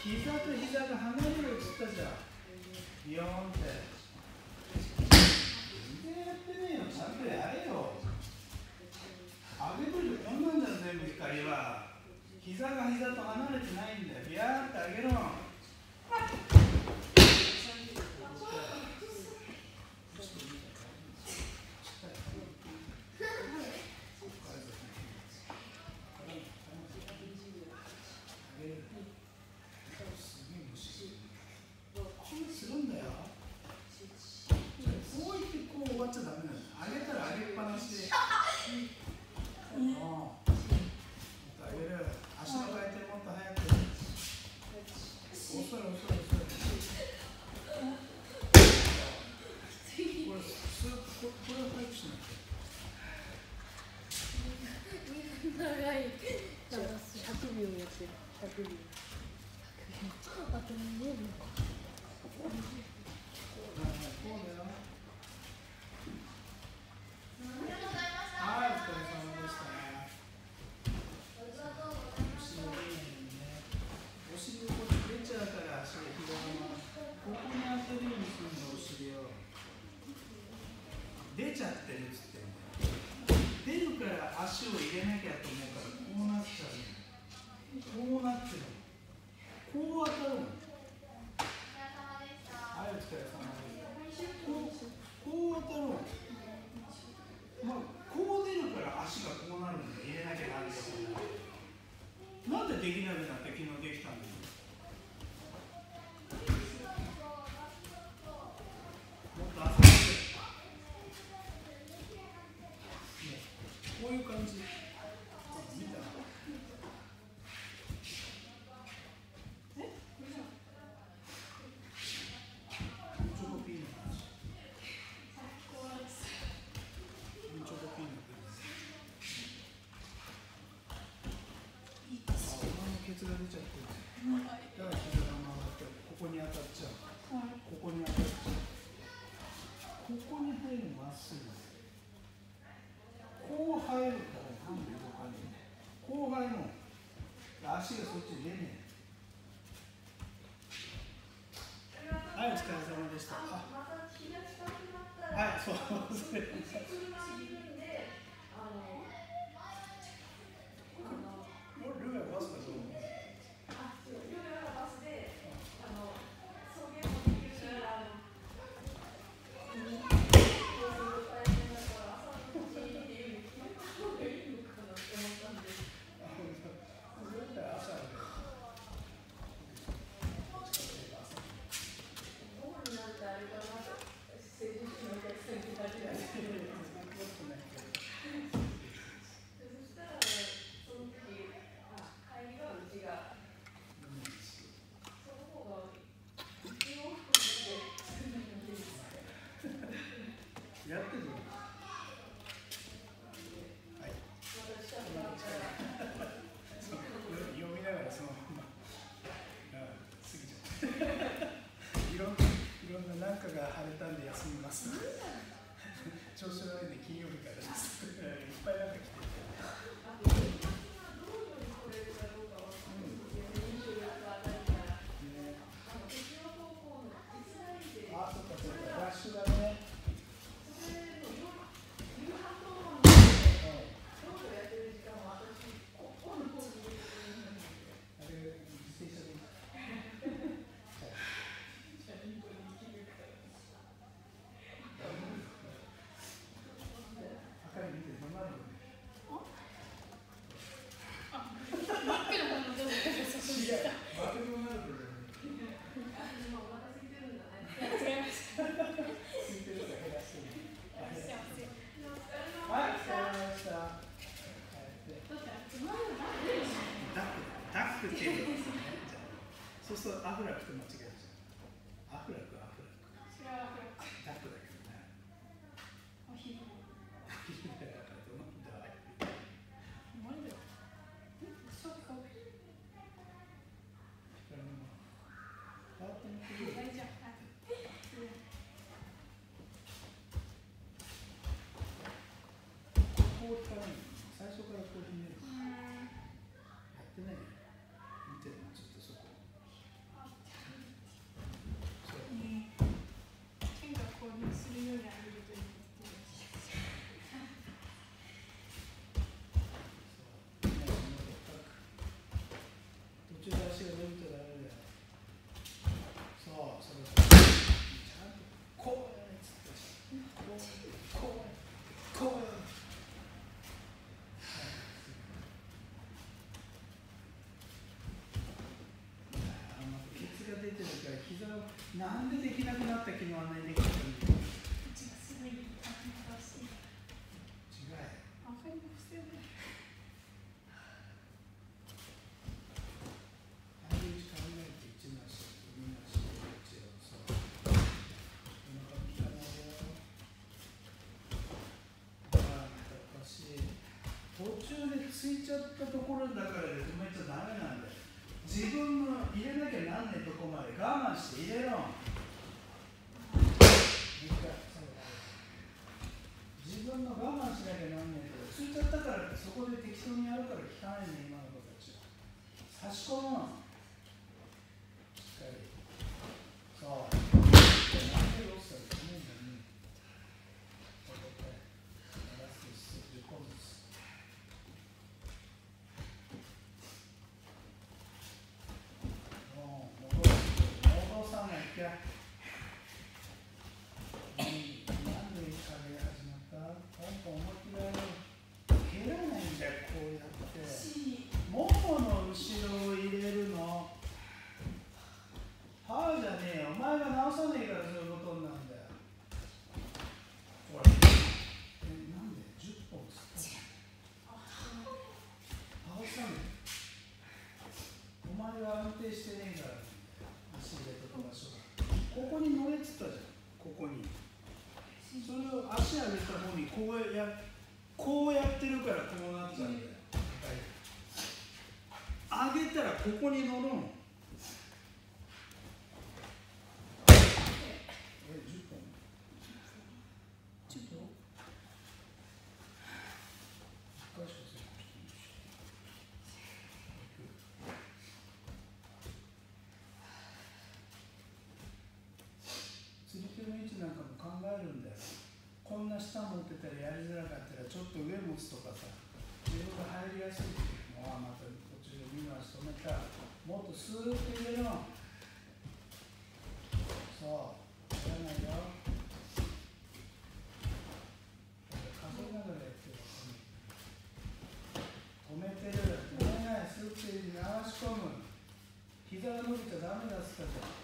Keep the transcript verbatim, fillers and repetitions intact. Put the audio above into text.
膝と膝が離れるっつったじゃん。ビヨーンって。全然やってねえよ。ちゃんとやれよ。上げといてこんなんじゃん、全部光は。膝が膝と離れてないんだよ。ビヤーって上げろ。出ちゃってるっつってんだよ。出るから足を入れなきゃと思うからこうなっちゃうの。こうなってるの。こう当たるの。はい、お疲れ様です。こう、こう当たるの。まあ、こう出るから足がこうなるんで入れなきゃなんですよ。なんでできなくなって昨日できたんですよ。もっと浅くて。こういう感じ。見た？え？チョコピーの話。チョコピーの話。あ、鼻のケツが出ちゃってる。だから膝が曲がってここに当たっちゃう。ここに当たっちゃう。ここに入るまっすぐ。こう入るからなんで動かねえ。こう入るの。足がそっちに出ねえ。はい、お疲れ様でした。あ、はい、そう。ルーがバスかどう？やってる。はい。読みながらそのまま過ぎちゃう。いろんないろんななんかが腫れたんで休みます。調子悪いんで金曜日からです。いっぱいなんか来てる。あ、そっかそっか。ラッシュだね。そうするとアフラックと間違えるじゃん。アフラックアフラック。ダックだけどね。アヒルだからどのだい。なんで？そっか。光のハートのクリーム。こうから最初からこうひねる。やってないよ。見てるのちょっとそこ。 なんでできなくなった昨日あんなにできたのに。 うちがすごい新しい。 違え。 わかりますよね。 相打ち考えて一なし、二なし、一をそう。お腹きたなよ。ああ、おかしい。途中でついちゃったところだからで止めちゃダメなんだよ。自分の入れなきゃなんねえとこまで我慢して入れろ。自分の我慢しなきゃなんねえとこついちゃったからってそこで適当にやるから聞かないね今の子たちは。差し込む。しっかり。そう。なんでロスだと思うんだよね。ここでラストじゅっこずつ。もう戻す。戻さなきゃ。なんで影が始まった？ポンポン思いっきりやる。蹴らないんだよ、こうやって。ももの後ろを入れるの。はあじゃねえよ。お前が直さねえからそういうことになるんだよ。ほら。え、なんでじゅっぽんつったの？倒さねえ。お前が安定してねえから。足入れとく場所が。ここに乗れっつったじゃん。ここに。それを足上げた方にこうやこうやってるからこうなっちゃうんだよ。上げたらここに乗るの。え、じゅっぽん？じゅっぽん？釣り手の位置なんかも考えるんだよ。こんな下持ってたらやりづらかったらちょっと上持つとかさ、自分が入りやすいっていうのはまた途中で見回し止めた。もっとスーッと入れろ。そう、やらないよ。数えながらやってる。止めてる。止めない。スーッと流し込む。膝が伸びちゃダメだっつったじゃん。